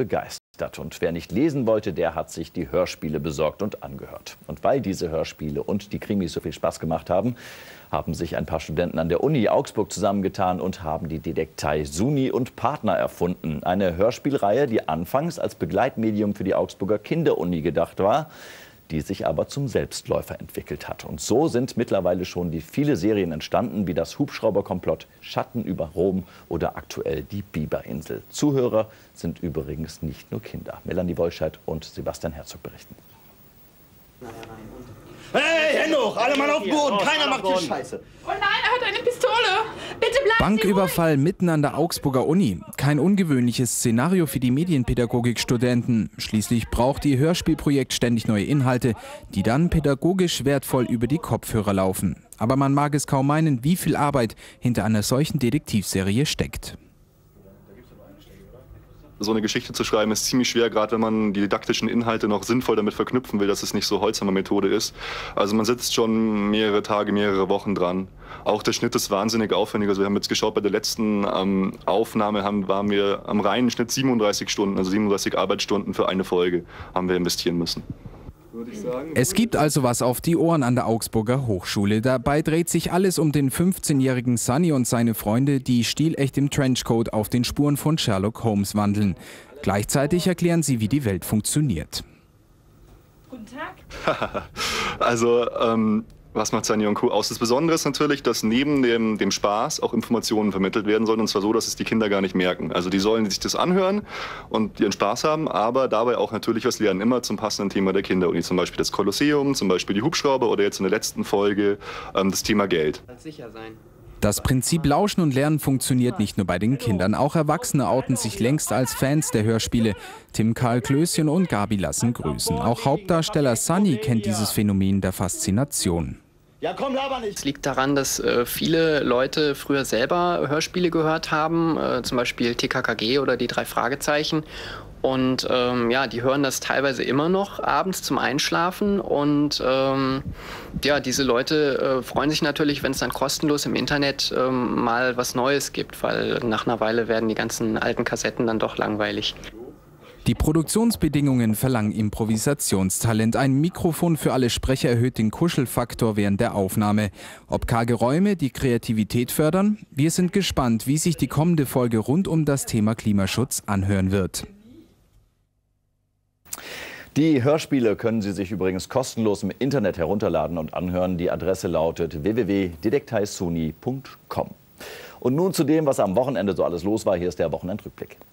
begeistert. Und wer nicht lesen wollte, der hat sich die Hörspiele besorgt und angehört. Und weil diese Hörspiele und die Krimis so viel Spaß gemacht haben, haben sich ein paar Studenten an der Uni Augsburg zusammengetan und haben die Detektei Suni und Partner erfunden. Eine Hörspielreihe, die anfangs als Begleitmedium für die Augsburger Kinderuni gedacht war, die sich aber zum Selbstläufer entwickelt hat. Und so sind mittlerweile schon viele Serien entstanden, wie das Hubschrauberkomplott, Schatten über Rom oder aktuell die Biberinsel. Zuhörer sind übrigens nicht nur Kinder. Melanie Wolscheid und Sebastian Herzog berichten. Hey, Hände hoch, alle Mann auf den Boden, keiner macht hier Scheiße. Oh nein, er hat eine Pistole. Bitte bleiben Banküberfall mitten an der Augsburger Uni. Kein ungewöhnliches Szenario für die Medienpädagogikstudenten. Schließlich braucht ihr Hörspielprojekt ständig neue Inhalte, die dann pädagogisch wertvoll über die Kopfhörer laufen. Aber man mag es kaum meinen, wie viel Arbeit hinter einer solchen Detektivserie steckt. So eine Geschichte zu schreiben ist ziemlich schwer, gerade wenn man die didaktischen Inhalte noch sinnvoll damit verknüpfen will, dass es nicht so Holzhammer-Methode ist. Also man sitzt schon mehrere Tage, mehrere Wochen dran. Auch der Schnitt ist wahnsinnig aufwendig. Also wir haben jetzt geschaut, bei der letzten Aufnahme waren wir am reinen Schnitt 37 Stunden, also 37 Arbeitsstunden für eine Folge haben wir investieren müssen. Es gibt also was auf die Ohren an der Augsburger Hochschule. Dabei dreht sich alles um den 15-jährigen Sunny und seine Freunde, die stilecht im Trenchcoat auf den Spuren von Sherlock Holmes wandeln. Gleichzeitig erklären sie, wie die Welt funktioniert. Guten Tag. Also, was macht Sunny und Co. aus? Das Besondere ist natürlich, dass neben dem Spaß auch Informationen vermittelt werden sollen. Und zwar so, dass es die Kinder gar nicht merken. Also die sollen sich das anhören und ihren Spaß haben, aber dabei auch natürlich was lernen. Immer zum passenden Thema der Kinderuni. Zum Beispiel das Kolosseum, zum Beispiel die Hubschrauber oder jetzt in der letzten Folge das Thema Geld. Sicher sein. Das Prinzip Lauschen und Lernen funktioniert nicht nur bei den Kindern. Auch Erwachsene outen sich längst als Fans der Hörspiele. Tim Karl Klößchen und Gabi lassen grüßen. Auch Hauptdarsteller Sunny kennt dieses Phänomen der Faszination. Ja, komm, laber nicht. Es liegt daran, dass viele Leute früher selber Hörspiele gehört haben, zum Beispiel TKKG oder die 3 Fragezeichen. Und ja, die hören das teilweise immer noch abends zum Einschlafen. Und ja, diese Leute freuen sich natürlich, wenn es dann kostenlos im Internet mal was Neues gibt, weil nach einer Weile werden die ganzen alten Kassetten dann doch langweilig. Die Produktionsbedingungen verlangen Improvisationstalent. Ein Mikrofon für alle Sprecher erhöht den Kuschelfaktor während der Aufnahme. Ob karge Räume die Kreativität fördern? Wir sind gespannt, wie sich die kommende Folge rund um das Thema Klimaschutz anhören wird. Die Hörspiele können Sie sich übrigens kostenlos im Internet herunterladen und anhören. Die Adresse lautet www.detekteisuni.com. Und nun zu dem, was am Wochenende so alles los war. Hier ist der Wochenendrückblick.